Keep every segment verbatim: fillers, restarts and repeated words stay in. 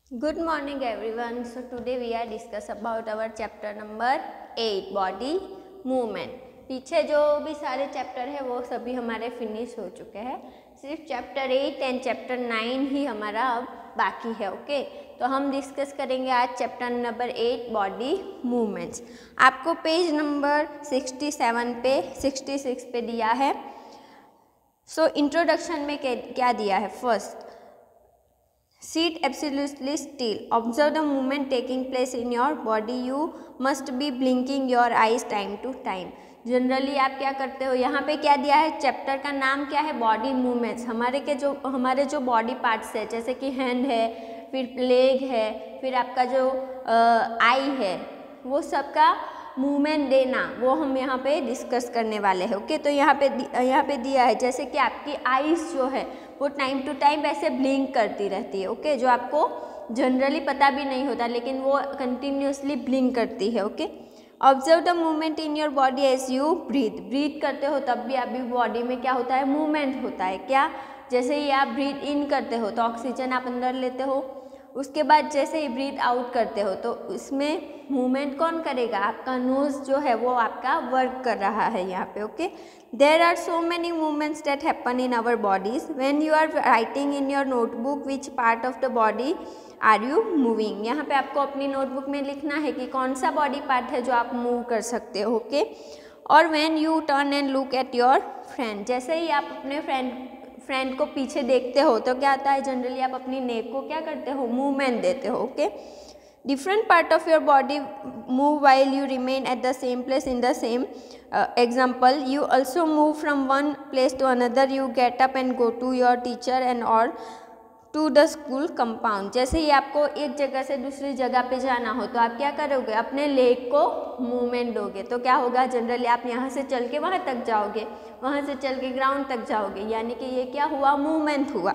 Good morning everyone. So today we are discuss about our chapter number eight body movement. पीछे जो भी सारे chapter है वो सभी हमारे फिनिश हो चुके हैं, सिर्फ chapter eight and chapter nine ही हमारा अब बाकी है. Okay okay? तो हम डिस्कस करेंगे आज chapter number eight body movements. आपको पेज नंबर सिक्सटी सेवन पे सिक्सटी सिक्स पे दिया है. सो so, इंट्रोडक्शन में क्या दिया है? First, sit absolutely still, observe the movement taking place in your body, you must be blinking your eyes time to time. Generally आप क्या करते हो? यहाँ पे क्या दिया है? चैप्टर का नाम क्या है? Body movements. हमारे के जो हमारे जो बॉडी पार्ट्स है, जैसे कि हैंड है, फिर लेग है, फिर आपका जो आई है, वो सबका मूवमेंट देना वो हम यहाँ पे डिस्कस करने वाले हैं. ओके, तो यहाँ पे यहाँ पे दिया है जैसे कि आपकी आईज जो है वो टाइम टू टाइम ऐसे ब्लिंक करती रहती है. ओके, जो आपको जनरली पता भी नहीं होता, लेकिन वो कंटिन्यूसली ब्लिंक करती है. Okay, observe the movement in your body as you breathe. Breathe करते हो तब भी आपकी बॉडी में क्या होता है? मूवमेंट होता है. क्या? जैसे ही आप ब्रीथ इन करते हो तो ऑक्सीजन आप अंदर लेते हो, उसके बाद जैसे ही ब्रीथ आउट करते हो तो इसमें मूवमेंट कौन करेगा? आपका नोज जो है वो आपका वर्क कर रहा है यहाँ पे. Okay, there are so many movements that happen in our bodies. When you are writing in your notebook which part of the body are you moving. यहाँ पे आपको अपनी नोटबुक में लिखना है कि कौन सा बॉडी पार्ट है जो आप मूव कर सकते हो. ओके, और when you turn and look at your friend, जैसे ही आप अपने फ्रेंड फ्रेंड को पीछे देखते हो तो क्या आता है? जनरली आप अपनी नेक को क्या करते हो? मूवमेंट देते हो. Okay, different part of your body move while you remain at the same place in the same. Example, you also move from one place to another. You get up and go to your teacher and or to the school compound. जैसे ही आपको एक जगह से दूसरी जगह पे जाना हो तो आप क्या करोगे? अपने लेग को मूवमेंट दोगे. तो क्या होगा? जनरली आप यहाँ से चल के वहाँ तक जाओगे, वहाँ से चल के ग्राउंड तक जाओगे, यानी कि ये क्या हुआ? मूवमेंट हुआ.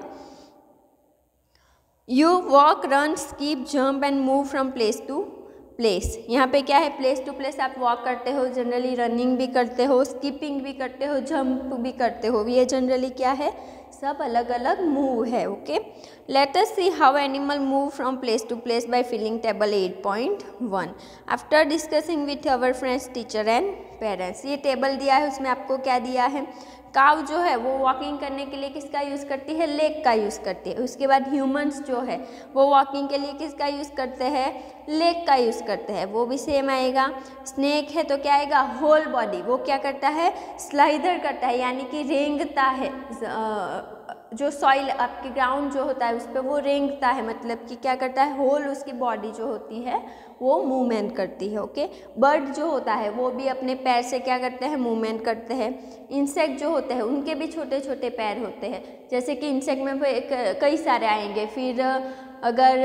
You walk, run, skip, jump and move from place to place. यहाँ पे क्या है? प्लेस टू प्लेस आप वॉक करते हो, जनरली रनिंग भी करते हो, स्कीपिंग भी करते हो, जंप भी करते हो. ये जनरली क्या है? सब अलग अलग मूव है. Okay, let us see how animal move from place to place by filling table eight point one after discussing with our friends, teacher and parents. ये टेबल दिया है, उसमें आपको क्या दिया है? काव जो है वो वॉकिंग करने के लिए किसका यूज़ करती है? लेग का यूज़ करती है. उसके बाद ह्यूमंस जो है वो वॉकिंग के लिए किसका यूज़ करते हैं? लेग का यूज़ करते हैं. वो भी सेम आएगा. स्नेक है तो क्या आएगा? Whole body. वो क्या करता है? स्लाइडर करता है, यानी कि रेंगता है. जो सॉइल आपके ग्राउंड जो होता है उस पर वो रेंगता है, मतलब कि क्या करता है? होल उसकी बॉडी जो होती है वो मूवमेंट करती है. ओके, बर्ड जो होता है वो भी अपने पैर से क्या करते हैं? मूवमेंट करते हैं. इंसेक्ट जो होते हैं उनके भी छोटे छोटे पैर होते हैं, जैसे कि इंसेक्ट में कई सारे आएंगे. फिर अगर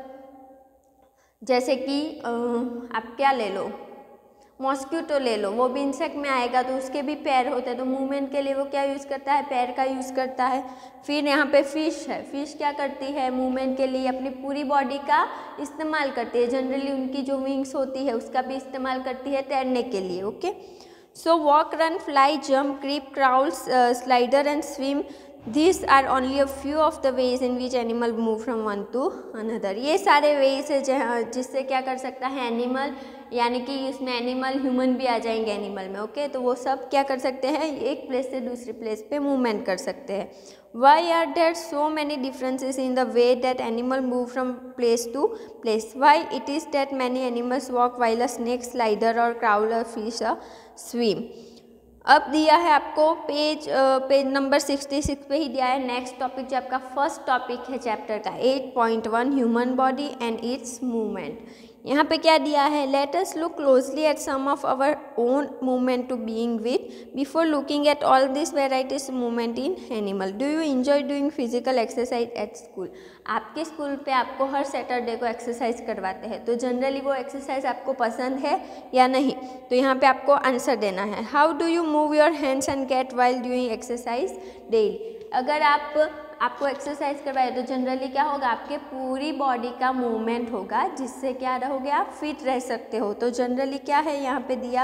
जैसे कि आप क्या ले लो, मॉस्किटो ले लो, वो भी इंसेक्ट में आएगा तो उसके भी पैर होते हैं. तो मूवमेंट के लिए वो क्या यूज़ करता है? पैर का यूज़ करता है. फिर यहाँ पे फिश है. फिश क्या करती है? मूवमेंट के लिए अपनी पूरी बॉडी का इस्तेमाल करती है. जनरली उनकी जो विंग्स होती है उसका भी इस्तेमाल करती है तैरने के लिए. Okay, so walk, run, fly, jump, creep, crawl, slider and swim. These are only a few of the ways in which animal move from one to another. ये सारे ways है जिससे क्या कर सकता है एनिमल, यानी कि इसमें एनिमल ह्यूमन भी आ जाएंगे एनिमल में. ओके, तो वो सब क्या कर सकते हैं? एक प्लेस से दूसरे प्लेस पे मूवमेंट कर सकते हैं. Why are there so many differences in the way that animal move from place to place? Why it is that many animals walk while a snake, slider or crawler fish swim? अब दिया है आपको page page number sixty six पे ही दिया है. Next topic जो आपका फर्स्ट टॉपिक है चैप्टर का eight point one, human body and its movement. यहाँ पे क्या दिया है? Let us look closely at some of our own movement to being with before looking at all this varieties movement in animal. Do you enjoy doing physical exercise at school? आपके school पे आपको हर Saturday को exercise करवाते हैं, तो generally वो exercise आपको पसंद है या नहीं? तो यहाँ पे आपको आंसर देना है. How do you move your hands and get while doing exercise daily? अगर आप आपको एक्सरसाइज करवाए तो जनरली क्या होगा? आपके पूरी बॉडी का मूवमेंट होगा, जिससे क्या रहोगे? आप फिट रह सकते हो. तो जनरली क्या है यहाँ पे दिया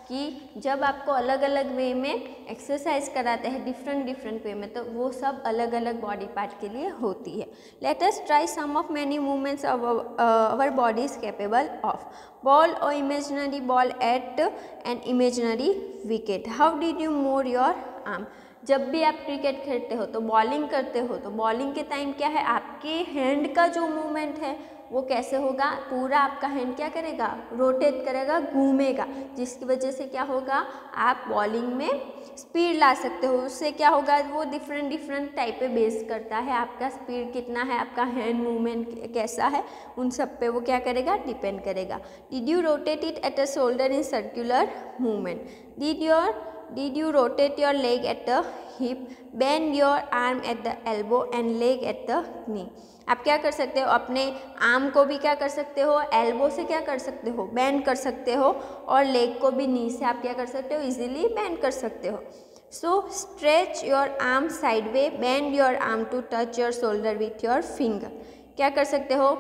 कि जब आपको अलग अलग वे में एक्सरसाइज कराते हैं डिफरेंट डिफरेंट वे में, तो वो सब अलग अलग बॉडी पार्ट के लिए होती है। Let us try some of many movements our body is capable of. Bowl और imaginary ball at an imaginary wicket. How did you move your arm. जब भी आप क्रिकेट खेलते हो तो बॉलिंग करते हो, तो बॉलिंग के टाइम क्या है, आपके हैंड का जो मूवमेंट है वो कैसे होगा, पूरा आपका हैंड क्या करेगा, रोटेट करेगा, घूमेगा, जिसकी वजह से क्या होगा, आप बॉलिंग में स्पीड ला सकते हो। उससे क्या होगा, वो डिफरेंट डिफरेंट टाइप पे बेस करता है, आपका स्पीड कितना है, आपका हैंड मूवमेंट कैसा है, उन सब पे वो क्या करेगा, डिपेंड करेगा। Did you rotate it at a shoulder in circular movement. Did your Did you rotate your leg at the hip, bend your arm at the elbow and leg at the knee। आप क्या कर सकते हो, अपने arm को भी क्या कर सकते हो, एल्बो से क्या कर सकते हो, बेंड कर सकते हो, और लेग को भी नी से आप क्या कर सकते हो, इजीली बेंड कर सकते हो। So stretch your arm sideways, bend your arm to touch your shoulder with your finger. क्या कर सकते हो,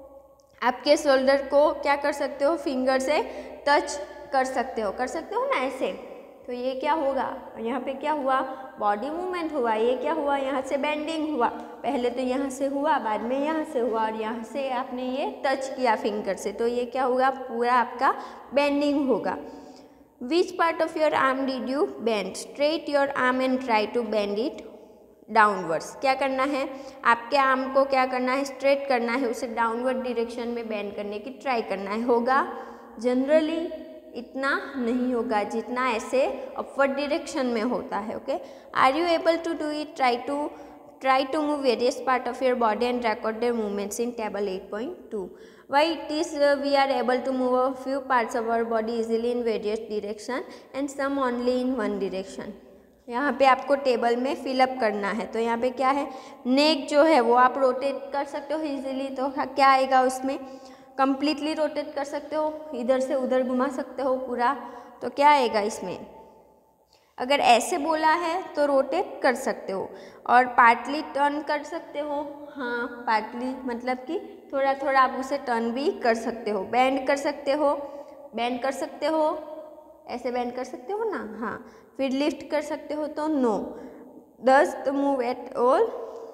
आपके शोल्डर को क्या कर सकते हो, फिंगर से टच कर सकते हो, कर सकते हो ना ऐसे। तो ये क्या होगा, यहाँ पे क्या हुआ, बॉडी मूवमेंट हुआ, ये क्या हुआ, यहाँ से बेंडिंग हुआ, पहले तो यहाँ से हुआ, बाद में यहाँ से हुआ, और यहाँ से आपने ये टच किया फिंगर से, तो ये क्या होगा, पूरा आपका बेंडिंग होगा। Which part of your arm did you bend. Straight your arm and try to bend it downwards. क्या करना है, आपके आर्म को क्या करना है, स्ट्रेट करना है, उसे डाउनवर्ड डायरेक्शन में बेंड करने की ट्राई करना है। होगा जनरली इतना नहीं होगा जितना ऐसे अपवर्ड डायरेक्शन में होता है। Okay, are you able to do it. Try to try to move various part of your body and record their movements in table eight point two. Why it is we are able to move a few parts of our body easily in various direction and some only in one direction. यहाँ पे आपको table में fill up करना है, तो यहाँ पे क्या है, नेक जो है वो आप रोटेट कर सकते हो इजीली, तो क्या आएगा उसमें, कंप्लीटली रोटेट कर सकते हो, इधर से उधर घुमा सकते हो पूरा, तो क्या आएगा इसमें, अगर ऐसे बोला है तो रोटेट कर सकते हो, और पार्टली टर्न कर सकते हो। हाँ, पार्टली मतलब कि थोड़ा थोड़ा आप उसे टर्न भी कर सकते हो। बेंड कर सकते हो, बेंड कर सकते हो, ऐसे बेंड कर सकते हो ना, हाँ। फिर लिफ्ट कर सकते हो, तो no. Does the move at all.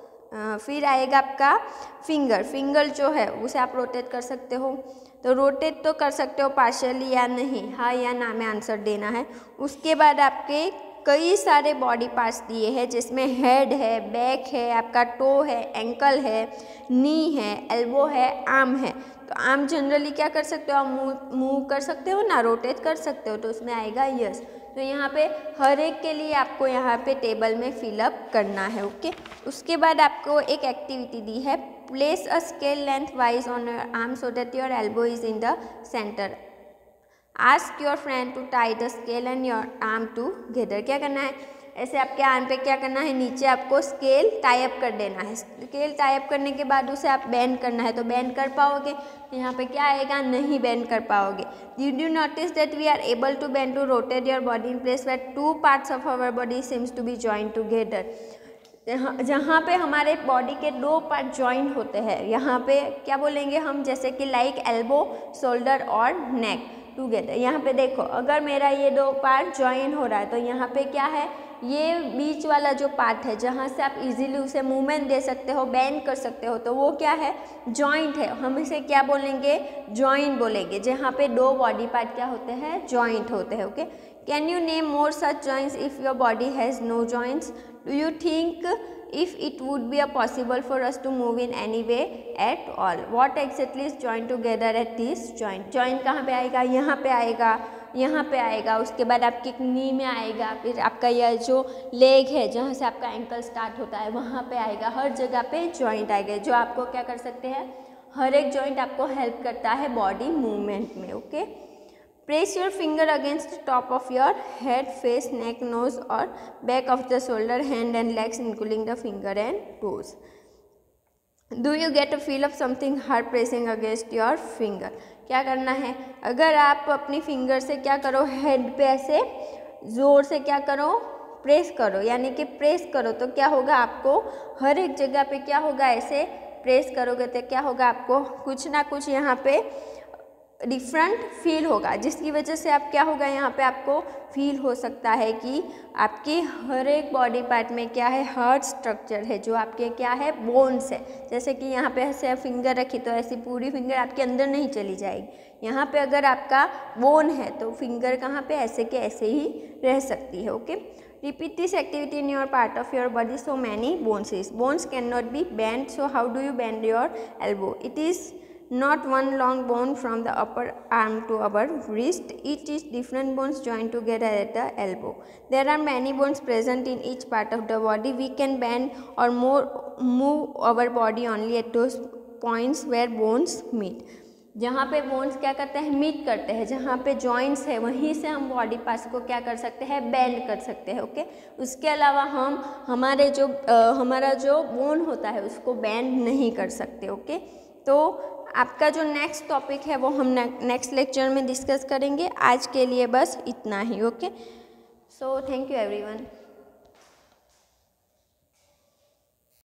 फिर आएगा आपका फिंगर। फिंगर जो है उसे आप रोटेट कर सकते हो, तो रोटेट तो कर सकते हो पार्शियली या नहीं, हाँ या ना में आंसर देना है। उसके बाद आपके कई सारे बॉडी पार्ट्स दिए हैं, जिसमें हेड है, बैक है, आपका टो है, एंकल है, नी है, एल्बो है, आर्म है। तो आर्म जनरली क्या कर सकते हो, आप मूव मूव कर सकते हो ना, रोटेट कर सकते हो, तो उसमें आएगा यस। तो यहाँ पे हर एक के लिए आपको यहाँ पे टेबल में फिलअप करना है। ओके, उसके बाद आपको एक एक्टिविटी दी है, place a scale lengthwise on your arm so that your elbow is in the centre. Ask your friend to tie the scale and your arm together. क्या करना है, ऐसे आपके आर्म पे क्या करना है, नीचे आपको स्केल टाई अप कर देना है। स्केल टाई अप करने के बाद उसे आप बेंड करना है, तो बेंड कर पाओगे, तो यहाँ पे क्या आएगा, नहीं बेंड कर पाओगे। Did you notice that we are able to bend to rotate your body in place where two parts of our body seems to be joint together. जहाँ जहाँ पे हमारे बॉडी के दो पार्ट जॉइंट होते हैं, यहाँ पे क्या बोलेंगे हम, जैसे कि लाइक एल्बो, शोल्डर और नेक टूगेदर। यहाँ पे देखो, अगर मेरा ये दो पार्ट ज्वाइन हो रहा है, तो यहाँ पे क्या है, ये बीच वाला जो पार्ट है जहाँ से आप इजीली उसे मूवमेंट दे सकते हो, बेंड कर सकते हो, तो वो क्या है, जॉइंट है। हम इसे क्या बोलेंगे, जॉइंट बोलेंगे। जहाँ पे दो बॉडी पार्ट क्या होते हैं, जॉइंट होते हैं। Okay, can you name more such joints if your body has no joints. Do you think if it would be a possible for us to move in any way at all. What exactly is joined together at this joint? joint कहाँ पे आएगा, यहाँ पे आएगा, यहाँ पे आएगा, उसके बाद आपकी नी में आएगा, फिर आपका यह जो लेग है जहाँ से आपका एंकल स्टार्ट होता है वहाँ पे आएगा। हर जगह पे जॉइंट आएगा, जो आपको क्या कर सकते हैं, हर एक जॉइंट आपको हेल्प करता है बॉडी मूवमेंट में। Okay, Place your finger against the top of your head, face, neck, nose or back of the shoulder, hand and legs including the finger and toes. Do you get a feel of something hard pressing against your finger? क्या करना है, अगर आप अपनी finger से क्या करो, head पे ऐसे ज़ोर से क्या करो, प्रेस करो, यानी कि प्रेस करो, तो क्या होगा, आपको हर एक जगह पे क्या होगा, ऐसे प्रेस करोगे तो क्या होगा, आपको कुछ ना कुछ यहाँ पे डिफरेंट फील होगा, जिसकी वजह से आप क्या होगा यहाँ पे आपको फील हो सकता है कि आपके हर एक बॉडी पार्ट में क्या है, हार्ट स्ट्रक्चर है, जो आपके क्या है, बोन्स है। जैसे कि यहाँ पे ऐसे फिंगर रखी तो ऐसी पूरी फिंगर आपके अंदर नहीं चली जाएगी। यहाँ पे अगर आपका बोन है तो फिंगर कहाँ पे, ऐसे के ऐसे ही रह सकती है। Okay, repeat this activity in your part of your body. So many bones is bones cannot be bent. So how do you bend your elbow? It is not one long bone from the upper arm to our wrist. Each is different bones joined together at the elbow. There are many bones present in each part of the body. We can bend or more move our body only at those points where bones meet. जहाँ पे bones क्या करते हैं, meet करते हैं, जहाँ पे joints है वहीं से हम बॉडी पार्ट्स को क्या कर सकते हैं, बेंड कर सकते हैं। ओके, उसके अलावा हम हमारे जो आ, हमारा जो बोन होता है उसको बेंड नहीं कर सकते। ओके, तो आपका जो नेक्स्ट टॉपिक है वो हम नेक्स्ट लेक्चर में डिस्कस करेंगे। आज के लिए बस इतना ही। Okay, so thank you everyone.